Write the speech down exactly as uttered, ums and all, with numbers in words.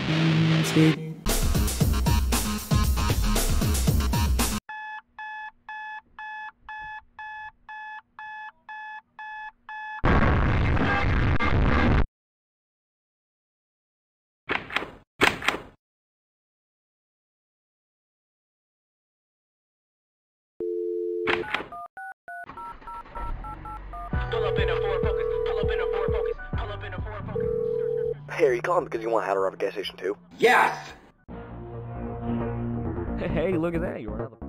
Mm, Sneed. Pull up in a Ford Focus, pull up in a Ford Focus, pull up in a Ford Focus. Hey, are you calling because you want to have a gas station too? Yes! Hey, look at that. You're another.